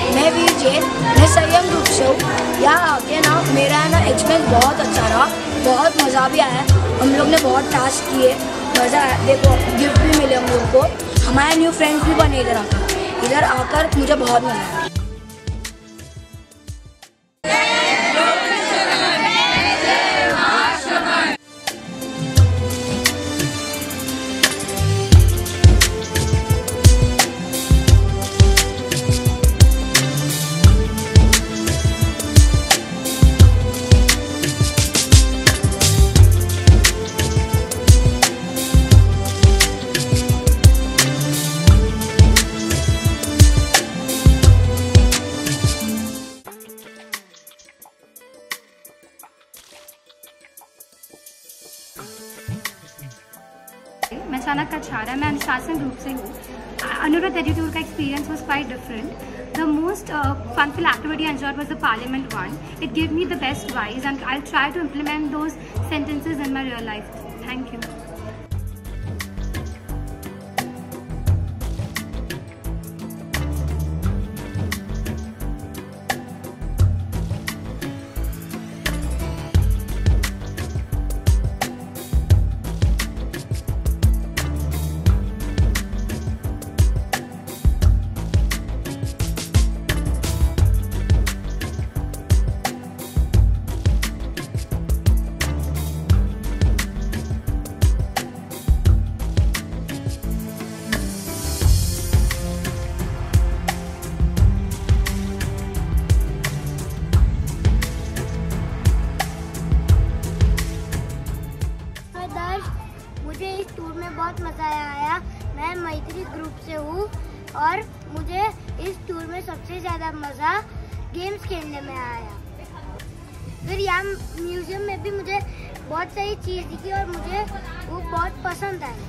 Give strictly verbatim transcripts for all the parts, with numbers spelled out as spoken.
मैं वीर जैन, मैं संयम ग्रुप से हूँ। यहाँ आके ना मेरा है ना एक्सपीरियंस बहुत अच्छा रहा, बहुत मज़ा भी आया। हम लोग ने बहुत टास्क किए, मज़ा आया। देखो गिफ्ट भी मिले हम लोग को, हमारे न्यू फ्रेंड्स भी बने इधर आकर। इधर आकर मुझे बहुत मज़ा आया। मैं चाणक कछारा, मैं अनुशासन ग्रुप से हूँ। अनुराध एडिटूर का experience was quite different. The most funful activity I enjoyed was the parliament one. It gave me the best vibes and I'll try to implement those sentences in my real life. Thank you. मुझे इस tour में बहुत मज़ा आया। मैं मैत्री group से हूँ और मुझे इस टूर में सबसे ज़्यादा मज़ा गेम्स खेलने में आया। फिर यहाँ म्यूज़ियम में भी मुझे बहुत सारी चीज़ दिखी और मुझे वो बहुत पसंद आई।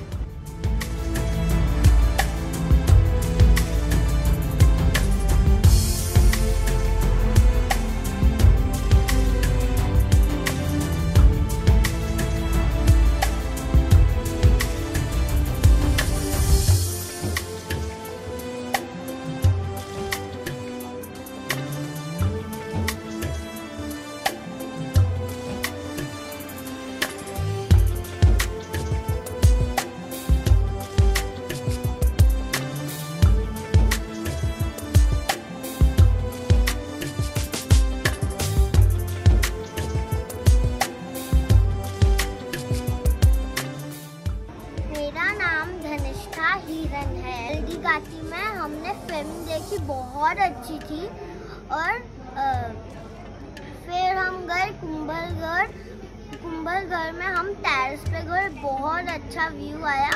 हिरन है। हल्दी घाटी में हमने फिल्म देखी, बहुत अच्छी थी। और आ, फिर हम गए कुंभलगढ़। कुंभलगढ़ में हम टेरेस पे गए, बहुत अच्छा व्यू आया।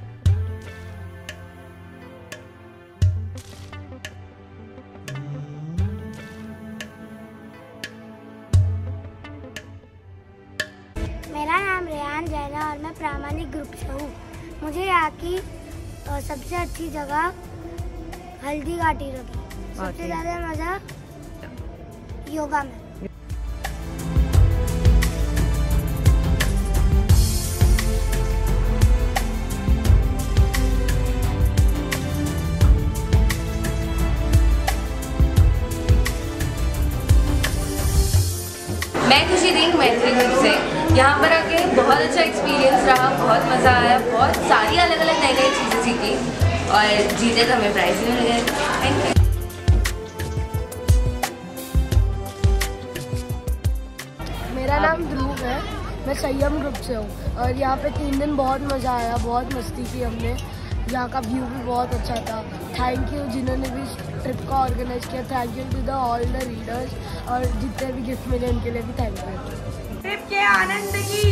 मेरा नाम रेहान जैन है और मैं प्रामाणिक ग्रुप से हूँ। मुझे यहाँ की सबसे अच्छी जगह हल्दी घाटी लगी। सबसे ज़्यादा मज़ा योगा में। मैं खुशी दिन मैत्री ग्रुप से यहाँ पर आके बहुत अच्छा एक्सपीरियंस रहा, बहुत मज़ा आया, बहुत सारी अलग अलग नई नई चीज़ें सीखी और जीते तो हमें प्राइज़ भी मिल गए। Thank you. मेरा नाम ध्रुव है, मैं संयम ग्रुप से हूँ और यहाँ पे तीन दिन बहुत मज़ा आया, बहुत मस्ती की हमने। यहाँ का व्यू भी बहुत अच्छा था। थैंक यू जिन्होंने भी ट्रिप का ऑर्गेनाइज किया। Thank you to the all the readers और जितने भी गिफ्ट मिले उनके लिए भी थैंक यू। ट्रिप के आनंद की